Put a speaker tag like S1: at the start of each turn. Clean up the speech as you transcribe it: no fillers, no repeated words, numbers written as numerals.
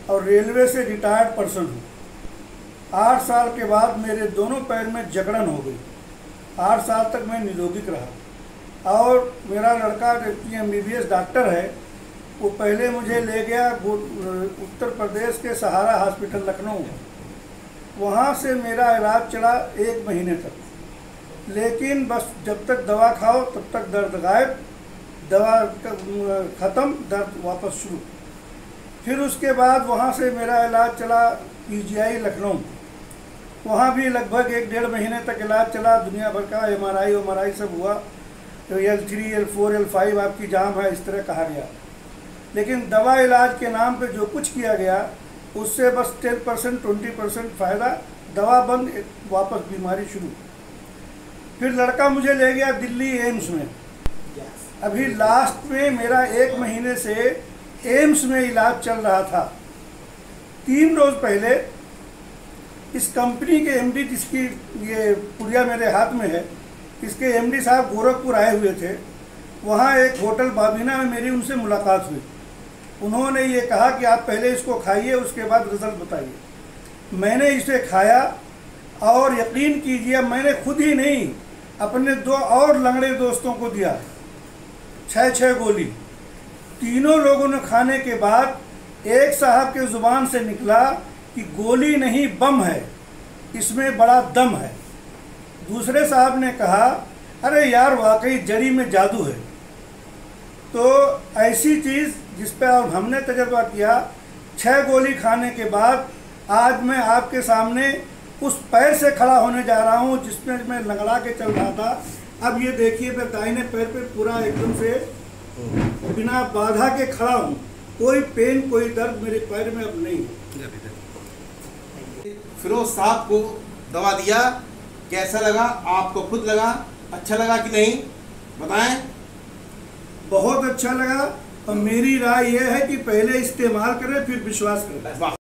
S1: और रेलवे से retired person हूँ। 8 साल के बाद मेरे दोनों पैर में जकड़न हो गई। 8 साल तक मैं निरोगित रहा और मेरा लड़का MBBS डॉक्टर है, वो पहले मुझे ले गया उत्तर प्रदेश के सहारा हॉस्पिटल लखनऊ में। वहाँ से मेरा इलाज चला 1 महीने तक, लेकिन बस जब तक दवा खाओ तब तक दर्द गायब, दवा ख़त्म, दर्द वापस शुरू। फिर उसके बाद वहाँ से मेरा इलाज चला PGI लखनऊ। वहाँ भी लगभग 1-1.5 महीने तक इलाज चला। दुनिया भर का MRI सब हुआ, तो L3, L4, L5 आपकी जाम है, इस तरह कहा गया। लेकिन दवा इलाज के नाम पे जो कुछ किया गया उससे बस 10% 20% फ़ायदा, दवा बंद, वापस बीमारी शुरू। फिर लड़का मुझे ले गया दिल्ली एम्स में। अभी लास्ट में मेरा 1 महीने से एम्स में इलाज चल रहा था। 3 रोज़ पहले इस कंपनी के MD, जिसकी ये पुड़िया मेरे हाथ में है, इसके MD साहब गोरखपुर आए हुए थे। वहाँ एक होटल बाबीना में मेरी उनसे मुलाकात हुई। उन्होंने ये कहा कि आप पहले इसको खाइए, उसके बाद रिज़ल्ट बताइए। मैंने इसे खाया और यकीन कीजिए, मैंने खुद ही नहीं, अपने 2 और लंगड़े दोस्तों को दिया 6-6 गोली। तीनों लोगों ने खाने के बाद एक साहब के ज़ुबान से निकला कि गोली नहीं, बम है, इसमें बड़ा दम है। दूसरे साहब ने कहा, अरे यार वाकई जड़ी में जादू है। तो ऐसी चीज़ जिस पर हमने तजर्बा किया, 6 गोली खाने के बाद आज मैं आपके सामने उस पैर से खड़ा होने जा रहा हूँ जिसमें मैं लंगड़ा के चल रहा था। अब ये देखिए, मैं दाहिने पैर पे पूरा एकदम से बिना बाधा के खड़ा हूँ। कोई पेन, कोई दर्द मेरे पैर में अब नहीं है।
S2: फिरोज साहब को दवा दिया, कैसा लगा आपको? खुद लगा अच्छा लगा कि नहीं, बताएं।
S1: बहुत अच्छा लगा, और मेरी राय यह है कि पहले इस्तेमाल करें फिर विश्वास करें।